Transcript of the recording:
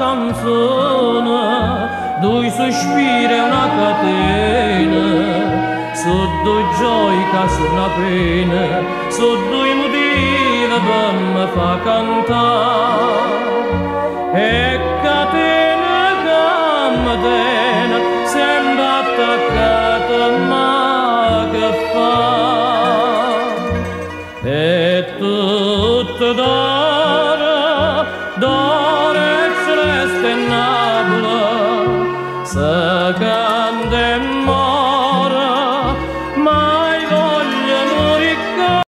canzone, due sospiri e una catena, su due gioie che sono una pena, su due motivi per me fa cantare. E catena che mi tiene sempre attaccata, ma che fa? E tutto da